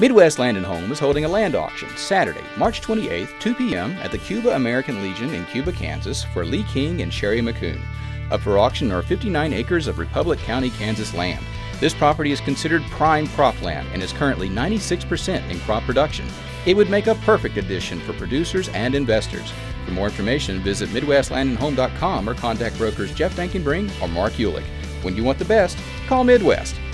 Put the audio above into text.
Midwest Land & Home is holding a land auction Saturday, March 28th, 2 p.m. at the Cuba American Legion in Cuba, Kansas for Lee King and Sherry McCune. Up for auction are 59 acres of Republic County, Kansas land. This property is considered prime cropland and is currently 96% in crop production. It would make a perfect addition for producers and investors. For more information, visit MidwestLandandHome.com or contact brokers Jeff Dankenbring or Mark Ulick. When you want the best, call Midwest.